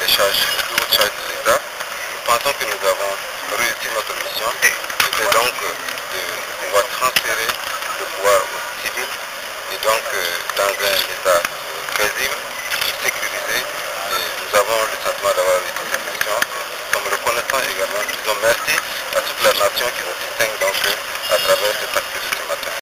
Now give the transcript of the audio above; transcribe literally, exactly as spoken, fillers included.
les charges, les plus hautes charges de l'État. Nous pensons que nous avons réussi notre mission. C'était donc de pouvoir transférer le pouvoir aux civils et donc dans un État paisible, sécurisé,